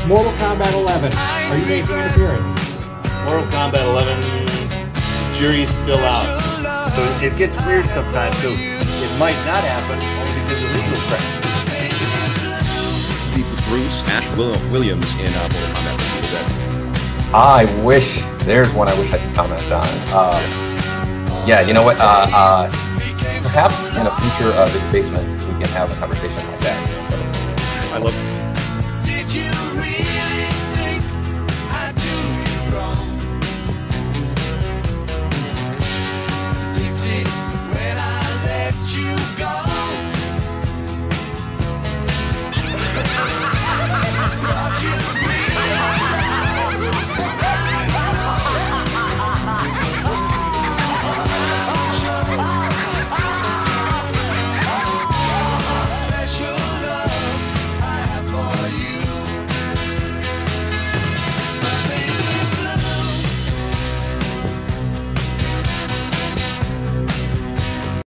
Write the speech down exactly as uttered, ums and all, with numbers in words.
Mortal Kombat eleven. Are you making an appearance? Mortal Kombat eleven, jury's still out. So it gets weird sometimes, so it might not happen only because of legal crap. Bruce Ash Williams in uh, Mortal Kombat for Evil Dead. I wish, there's one I wish I could comment on. Uh, yeah, you know what, uh, uh, perhaps in a future of this basement, we can have a conversation like that. I love Did you really